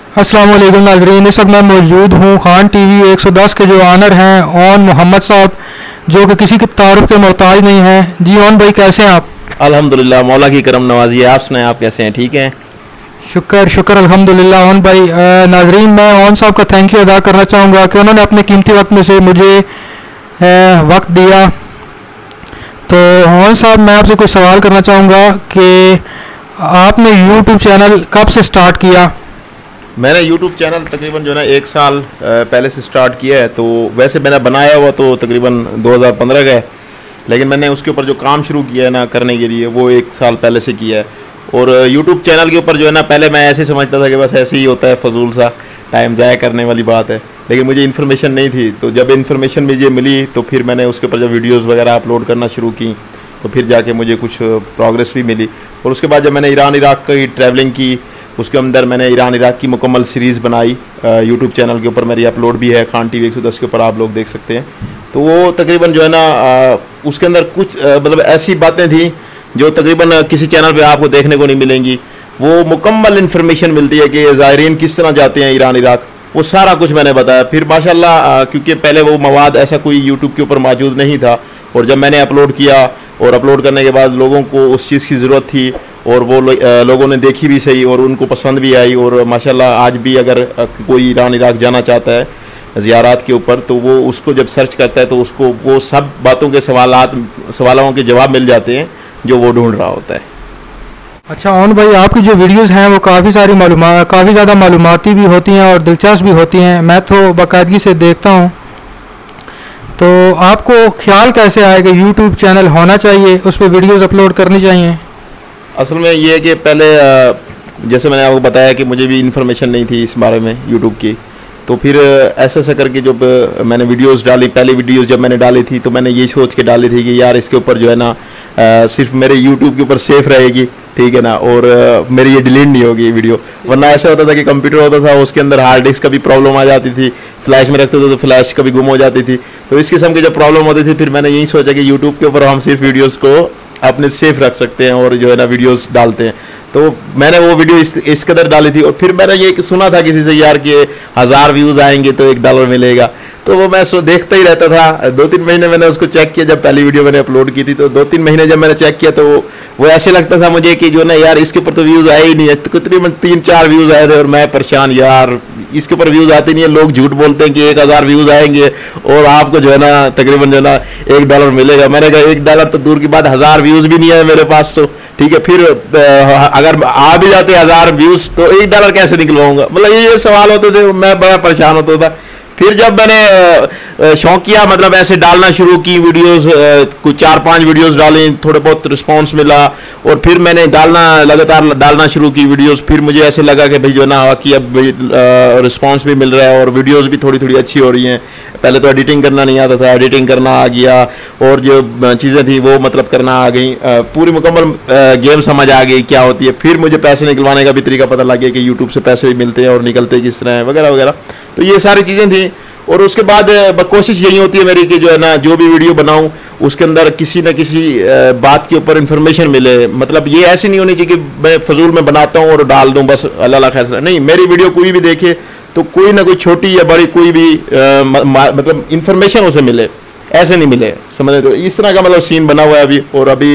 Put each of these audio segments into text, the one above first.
अस्सलाम वालेकुम नाज़रीन, इस वक्त मैं मौजूद हूँ खान टीवी 110 के जो ऑनर हैं ओन मोहम्मद साहब, जो कि किसी के तारुफ के मोहताज नहीं हैं। जी ओन भाई, कैसे हैं आप? अल्हम्दुलिल्लाह, मौला की करम नवाजी है। आप सुनाएं, आप कैसे हैं? ठीक हैं? शुक्र शुक्र अल्हम्दुलिल्लाह। ओन भाई, नाज़रीन, मैं ओन साहब का थैंक यू अदा करना चाहूँगा कि उन्होंने अपने कीमती वक्त में से मुझे वक्त दिया। तो ओन साहब, मैं आपसे कुछ सवाल करना चाहूँगा कि आपने यूट्यूब चैनल कब से स्टार्ट किया? मैंने YouTube चैनल तकरीबन जो है ना 1 साल पहले से स्टार्ट किया है। तो वैसे मैंने बनाया हुआ तो तकरीबन 2015 का है, लेकिन मैंने उसके ऊपर जो काम शुरू किया है ना करने के लिए, वो 1 साल पहले से किया है। और YouTube चैनल के ऊपर जो है ना, पहले मैं ऐसे समझता था कि बस ऐसे ही होता है, फजूल सा टाइम ज़ाया करने वाली बात है, लेकिन मुझे इन्फॉर्मेशन नहीं थी। तो जब इन्फॉर्मेशन मुझे मिली तो फिर मैंने उसके ऊपर जब वीडियोज़ वगैरह अपलोड करना शुरू की तो फिर जाके मुझे कुछ प्रोग्रेस भी मिली। और उसके बाद जब मैंने ईरान इराक़ की ट्रैवलिंग की, उसके अंदर मैंने ईरान इराक़ की मुकम्मल सीरीज़ बनाई। यूट्यूब चैनल के ऊपर मेरी अपलोड भी है, खान टीवी 110 के ऊपर आप लोग देख सकते हैं। तो वो तकरीबन जो है ना उसके अंदर कुछ मतलब ऐसी बातें थी जो तकरीबन किसी चैनल पे आपको देखने को नहीं मिलेंगी। वो मुकम्मल इन्फॉर्मेशन मिलती है कि ज़ायरीन किस तरह जाते हैं ईरान इराक़, वो सारा कुछ मैंने बताया। फिर माशाल्लाह, क्योंकि पहले वो मवाद ऐसा कोई यूट्यूब के ऊपर मौजूद नहीं था, और जब मैंने अपलोड किया और अपलोड करने के बाद लोगों को उस चीज़ की ज़रूरत थी और वो लोगों ने देखी भी सही और उनको पसंद भी आई। और माशाल्लाह आज भी अगर कोई ईरान इराक़ जाना चाहता है ज़ियारात के ऊपर, तो वो उसको जब सर्च करता है तो उसको वो सब बातों के सवालों के जवाब मिल जाते हैं जो वो ढूंढ रहा होता है। अच्छा ओन भाई, आपकी जो वीडियोस हैं वो काफ़ी ज़्यादा मालूमाती भी होती हैं और दिलचस्प भी होती हैं। मैं तो बाकायदगी से देखता हूँ। तो आपको ख्याल कैसे आया कि यूट्यूब चैनल होना चाहिए, उस पर वीडियोस अपलोड करनी चाहिए? असल में ये है कि पहले जैसे मैंने आपको बताया कि मुझे भी इन्फॉर्मेशन नहीं थी इस बारे में यूट्यूब की। तो फिर ऐसा करके जब मैंने वीडियोस डाली, पहली वीडियोस जब मैंने डाली थी तो मैंने ये सोच के डाली थी कि यार इसके ऊपर जो है ना सिर्फ मेरे यूट्यूब के ऊपर सेफ रहेगी, ठीक है ना, और मेरी ये डिलीट नहीं होगी ये वीडियो। वरना ऐसा होता था कि कंप्यूटर होता था, उसके अंदर हार्ड डिस्क का भी प्रॉब्लम आ जाती थी, फ्लैश में रखते थे तो फ्लैश कभी गुम हो जाती थी। तो इस किस्म की जब प्रॉब्लम होती थी, फिर मैंने यही सोचा कि यूट्यूब के ऊपर हम सिर्फ वीडियोज़ को अपने सेफ रख सकते हैं और जो है ना वीडियोस डालते हैं। तो मैंने वो वीडियो इस कदर डाली थी। और फिर मैंने ये सुना था किसी से यार कि 1000 व्यूज़ आएंगे तो $1 मिलेगा। तो वो मैं देखता ही रहता था। 2-3 महीने मैंने उसको चेक किया। जब पहली वीडियो मैंने अपलोड की थी तो 2-3 महीने जब मैंने चेक किया तो वो ऐसे लगता था मुझे कि जो ना यार इसके ऊपर तो व्यूज़ आए ही नहीं है। तो तकरीबन 3-4 व्यूज़ आए थे और मैं परेशान, यार इसके ऊपर व्यूज़ आते नहीं है। लोग झूठ बोलते हैं कि 1000 व्यूज़ आएंगे और आपको जो है ना तकरीबन जो है ना $1 मिलेगा। मैंने कहा $1 तो दूर की बात, 1000 व्यूज़ भी नहीं है मेरे पास, तो ठीक है। फिर अगर आ भी जाते 1000 व्यूज़ तो $1 कैसे निकलवाऊंगा? मतलब ये सवाल होते थे, मैं बड़ा परेशान होता था। फिर जब मैंने शौकिया मतलब ऐसे डालना शुरू की वीडियोस, कुछ 4-5 वीडियोस डाली, थोड़े बहुत रिस्पांस मिला और फिर मैंने लगातार डालना शुरू की वीडियोस। फिर मुझे ऐसे लगा कि भाई जो ना कि अब रिस्पांस भी मिल रहा है और वीडियोस भी थोड़ी थोड़ी अच्छी हो रही हैं। पहले तो एडिटिंग करना नहीं आता था, एडिटिंग करना आ गया और जो चीज़ें थी वो मतलब करना आ गई, पूरी मुकम्मल गेम समझ आ गई क्या होती है। फिर मुझे पैसे निकलवाने का भी तरीका पता लग गया कि यूट्यूब से पैसे भी मिलते हैं और निकलते किस तरह हैं वगैरह वगैरह। तो ये सारी चीज़ें थी। और उसके बाद कोशिश यही होती है मेरी कि जो है ना जो भी वीडियो बनाऊं उसके अंदर किसी न किसी बात के ऊपर इंफॉर्मेशन मिले। मतलब ये ऐसी नहीं होनी चाहिए कि मैं फजूल में बनाता हूँ और डाल दूँ बस अल्लाह खैर। नहीं, मेरी वीडियो कोई भी देखे तो कोई ना कोई छोटी या बड़ी कोई भी मतलब इंफॉर्मेशन उसे मिले, ऐसे नहीं मिले, समझे? तो इस तरह का मतलब सीन बना हुआ है अभी और अभी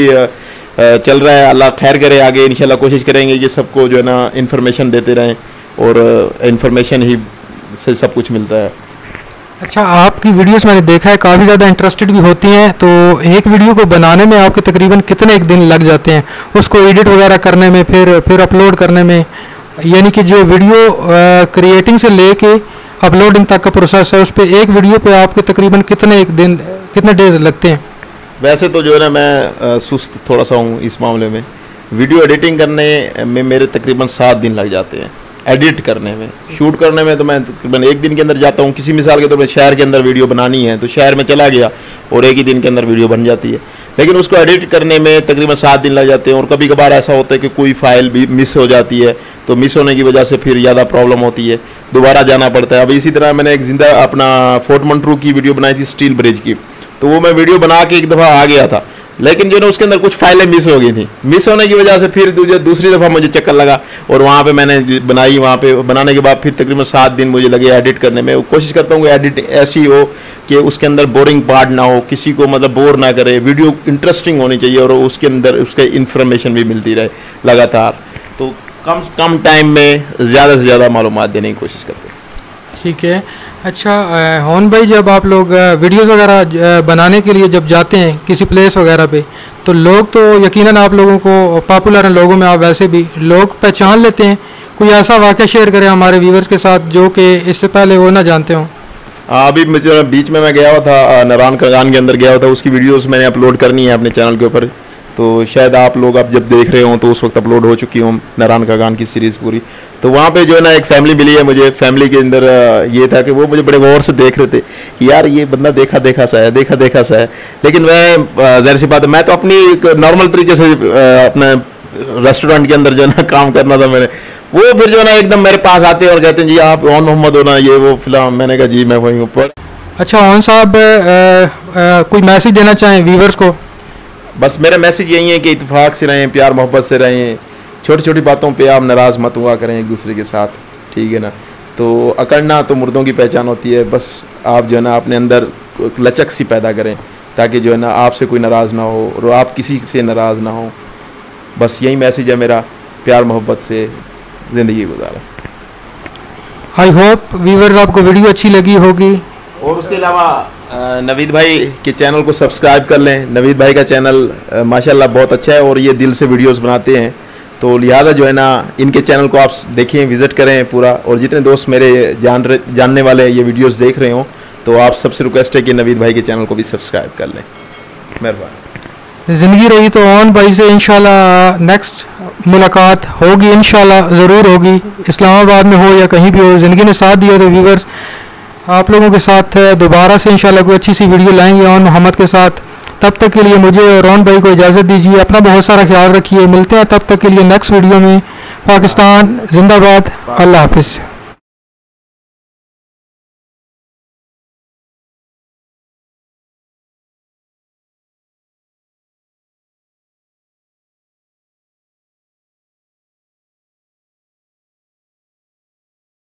चल रहा है। अल्लाह खैर करे, आगे इंशाल्लाह कोशिश करेंगे कि सबको जो है ना इन्फॉर्मेशन देते रहें और इन्फॉर्मेशन ही से सब कुछ मिलता है। अच्छा, आपकी वीडियोस मैंने देखा है काफ़ी ज़्यादा इंटरेस्टेड भी होती हैं। तो एक वीडियो को बनाने में आपके तकरीबन कितने एक दिन लग जाते हैं, उसको एडिट वगैरह करने में, फिर अपलोड करने में? यानी कि जो वीडियो क्रिएटिंग से लेके अपलोडिंग तक का प्रोसेस है, उस पर एक वीडियो पे आपके तकरीबन कितने डेज लगते हैं? वैसे तो जो है ना मैं सुस्त थोड़ा सा हूँ इस मामले में। वीडियो एडिटिंग करने में मेरे तकरीबन 7 दिन लग जाते हैं। एडिट करने में, शूट करने में तो मैं तकरीबन 1 दिन के अंदर जाता हूँ। किसी मिसाल के तौर पर शहर के अंदर वीडियो बनानी है तो शहर में चला गया और 1 ही दिन के अंदर वीडियो बन जाती है। लेकिन उसको एडिट करने में तकरीबन 7 दिन लग जाते हैं। और कभी कभार ऐसा होता है कि कोई फाइल भी मिस हो जाती है, तो मिस होने की वजह से फिर ज़्यादा प्रॉब्लम होती है, दोबारा जाना पड़ता है। अब इसी तरह मैंने एक जिंदा अपना फोर्ट मंट्रू की वीडियो बनाई थी, स्टील ब्रिज की। तो वो मैं वीडियो बना के एक दफ़ा आ गया था, लेकिन जो ना उसके अंदर कुछ फाइलें मिस हो गई थी। मिस होने की वजह से फिर दूसरी दफ़ा मुझे चक्कर लगा और वहाँ पे मैंने बनाई। वहाँ पे बनाने के बाद फिर तकरीबन 7 दिन मुझे लगे एडिट करने में। कोशिश करता हूँ कि एडिट ऐसी हो कि उसके अंदर बोरिंग पार्ट ना हो, किसी को मतलब बोर ना करे, वीडियो इंटरेस्टिंग होनी चाहिए और उसके अंदर उसके इन्फॉर्मेशन भी मिलती रहे लगातार। तो कम टाइम में ज़्यादा से ज़्यादा मालूमात देने की कोशिश करते हैं। ठीक है। अच्छा होन भाई, जब आप लोग वीडियोस वगैरह बनाने के लिए जब जाते हैं किसी प्लेस वगैरह पे, तो लोग तो यकीनन आप लोगों को पॉपुलर हैं, लोगों में आप वैसे भी लोग पहचान लेते हैं। कोई ऐसा वाक़या शेयर करें हमारे व्यूवर्स के साथ जो कि इससे पहले वो ना जानते हों। अभी बीच में मैं गया हुआ था, नारायण कागान के अंदर गया हुआ था। उसकी वीडियोस मैंने अपलोड करनी है अपने चैनल के ऊपर, तो शायद आप लोग अब जब देख रहे हो तो उस वक्त अपलोड हो चुकी हूँ नारायण कागान की सीरीज़ पूरी। तो वहाँ पे जो है ना एक फैमिली मिली है मुझे। फैमिली के अंदर ये था कि वो मुझे बड़े गौर से देख रहे थे कि यार ये बंदा देखा देखा सा है। लेकिन मैं ज़ाहिर सी बात है, मैं तो अपनी नॉर्मल तरीके से अपने रेस्टोरेंट के अंदर जो है ना काम करना था मैंने। वो फिर जो है ना एकदम मेरे पास आते हैं और कहते हैं जी आप ओन मोहम्मद हो ना, ये वो फिलहाल। मैंने कहा जी मैं वहीं ऊपर। अच्छा ओन साहब, कोई मैसेज देना चाहें व्यूवर्स को? बस मेरा मैसेज यही है कि इत्तेफाक से रहें, प्यार मोहब्बत से रहें, छोटी छोटी बातों पे आप नाराज़ मत हुआ करें एक दूसरे के साथ, ठीक है ना। तो अकड़ना तो मुर्दों की पहचान होती है। बस आप जो है ना अपने अंदर लचक सी पैदा करें ताकि जो है ना आपसे कोई नाराज़ ना हो और आप किसी से नाराज़ ना हो। बस यही मैसेज है मेरा, प्यार मोहब्बत से ज़िंदगी गुजारें। आई होप व्यूवर्स आपको वीडियो अच्छी लगी होगी। और उसके अलावा नवीद भाई के चैनल को सब्सक्राइब कर लें। नवीद भाई का चैनल माशाल्लाह बहुत अच्छा है और ये दिल से वीडियोस बनाते हैं, तो लिहाजा जो है ना इनके चैनल को आप देखें, विज़िट करें पूरा। और जितने दोस्त मेरे जानने वाले ये वीडियोस देख रहे हों तो आप सबसे रिक्वेस्ट है कि नवीद भाई के चैनल को भी सब्सक्राइब कर लें। मेहरबानी। ज़िंदगी रही तो ओन भाई से इंशाल्लाह नेक्स्ट मुलाकात होगी, इंशाल्लाह ज़रूर होगी। इस्लामाबाद में हो या कहीं भी हो, ज़िंदगी ने साथ दिया तो व्यूवर्स आप लोगों के साथ दोबारा से इंशाल्लाह कोई अच्छी सी वीडियो लाएंगे ओन मोहम्मद के साथ। तब तक के लिए मुझे और ओन भाई को इजाज़त दीजिए। अपना बहुत सारा ख्याल रखिए। मिलते हैं तब तक के लिए नेक्स्ट वीडियो में। पाकिस्तान जिंदाबाद। अल्लाह हाफिज़।